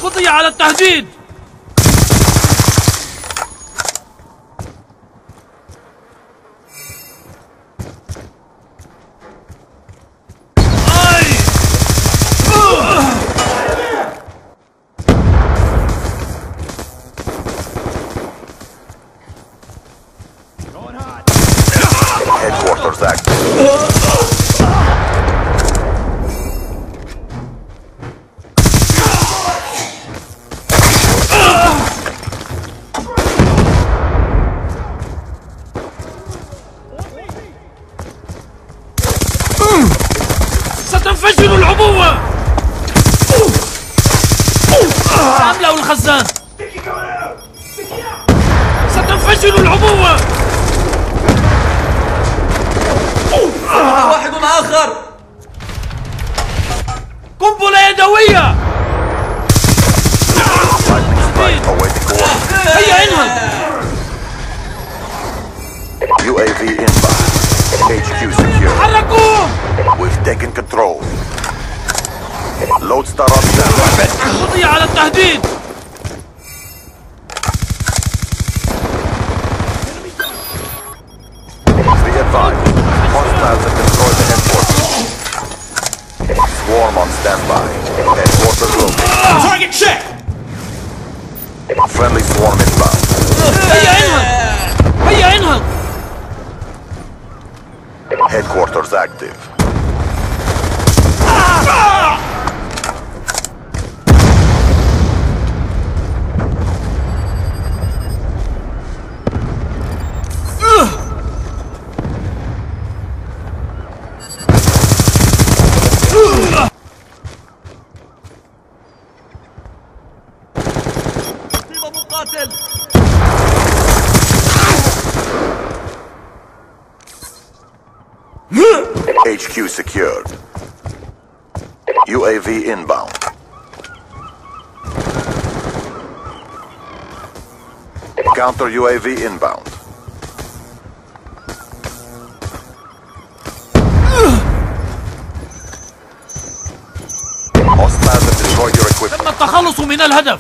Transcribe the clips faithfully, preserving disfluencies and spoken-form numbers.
قضي على التهديد. Headquarters active. ستنفجر العبوة. سأملأ الخزان. ستنفجر العبوة. واحد آخر. قنبلة يدوية. هيا انهض. U A V inbound. H Q secure. حركوا. We've taken control. Lodestar on standby. قضي على التهديد. Be advised. Hostiles have destroyed the headquarters. Swarm on standby. Headquarters located. Target check. Friendly swarm inbound. هيا انهض. هيا انهض. Headquarters active. مقاتل. H Q secured. U A V inbound. Counter U A V inbound. Hostiles have destroyed your equipment. تم التخلص من الهدف.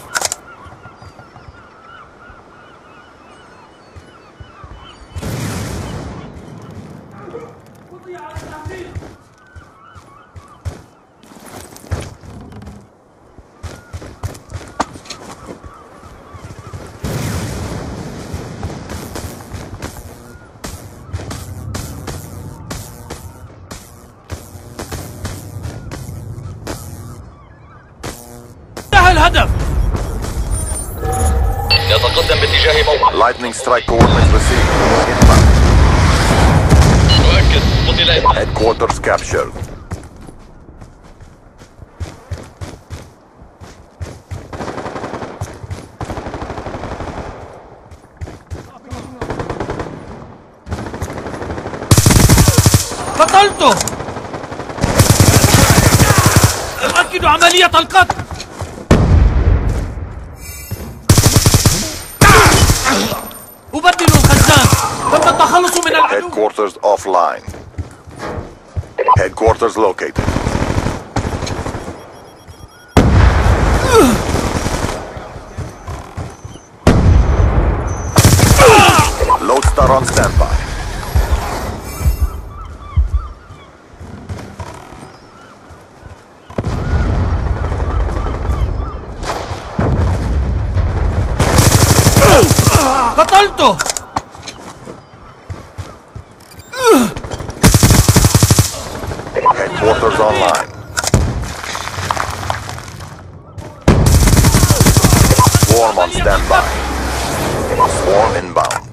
انتهى الهدف. يتقدم باتجاه موقع. Lightning strike coordinates received. Inbound. مؤكد. قتل. Headquarters captured. قتلته. أؤكد عملية القتل. أبدل الخزان. تم التخلص من العدو. Headquarters offline. Headquarters located. Lodestar on standby. قتلته. Headquarters online. Swarm on standby. Swarm inbound.